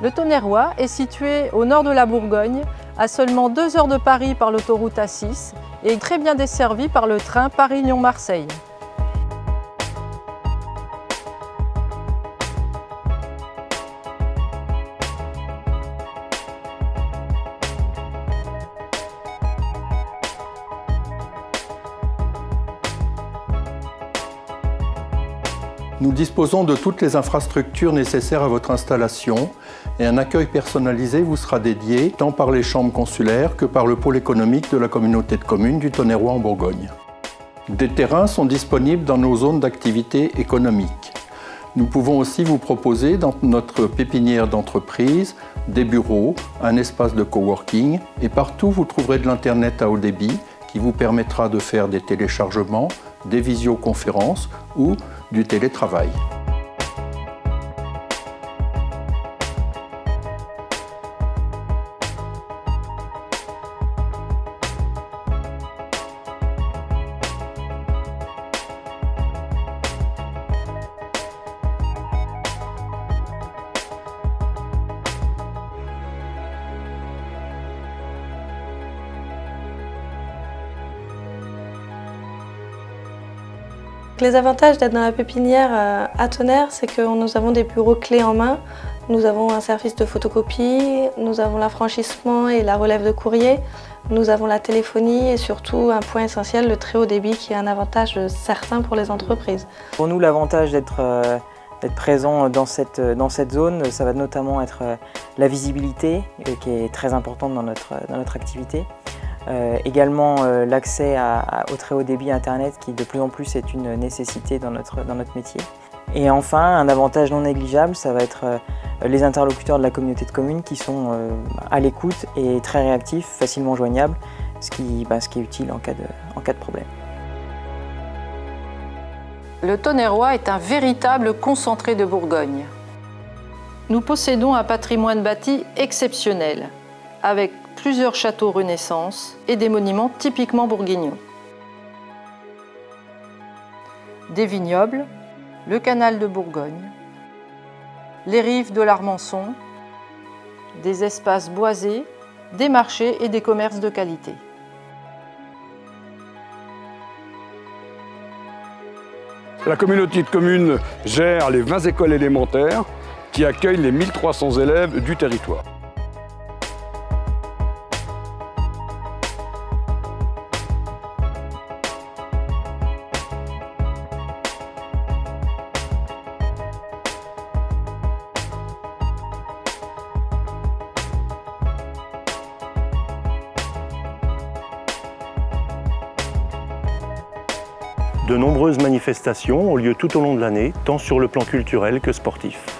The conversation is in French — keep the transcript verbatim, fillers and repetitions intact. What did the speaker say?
Le Tonnerrois est situé au nord de la Bourgogne, à seulement deux heures de Paris par l'autoroute A six et très bien desservi par le train Paris-Lyon-Marseille. Nous disposons de toutes les infrastructures nécessaires à votre installation et un accueil personnalisé vous sera dédié tant par les chambres consulaires que par le pôle économique de la communauté de communes du Tonnerrois en Bourgogne. Des terrains sont disponibles dans nos zones d'activité économique. Nous pouvons aussi vous proposer dans notre pépinière d'entreprise des bureaux, un espace de coworking et partout vous trouverez de l'internet à haut débit qui vous permettra de faire des téléchargements, des visioconférences ou du télétravail. Les avantages d'être dans la pépinière à Tonnerre, c'est que nous avons des bureaux clés en main, nous avons un service de photocopie, nous avons l'affranchissement et la relève de courrier, nous avons la téléphonie et surtout un point essentiel, le très haut débit qui est un avantage certain pour les entreprises. Pour nous, l'avantage d'être euh, d'être présent dans cette, dans cette zone, ça va notamment être euh, la visibilité euh, qui est très importante dans notre, dans notre activité. Euh, également euh, l'accès au très haut débit Internet qui de plus en plus est une nécessité dans notre, dans notre métier. Et enfin, un avantage non négligeable, ça va être euh, les interlocuteurs de la communauté de communes qui sont euh, à l'écoute et très réactifs, facilement joignables, ce qui, bah, ce qui est utile en cas de, en cas de problème. Le Tonnerrois est un véritable concentré de Bourgogne. Nous possédons un patrimoine bâti exceptionnel, avec plusieurs châteaux Renaissance et des monuments typiquement bourguignons. Des vignobles, le canal de Bourgogne, les rives de l'Armançon, des espaces boisés, des marchés et des commerces de qualité. La communauté de communes gère les vingt écoles élémentaires qui accueillent les mille trois cents élèves du territoire. De nombreuses manifestations ont lieu tout au long de l'année, tant sur le plan culturel que sportif.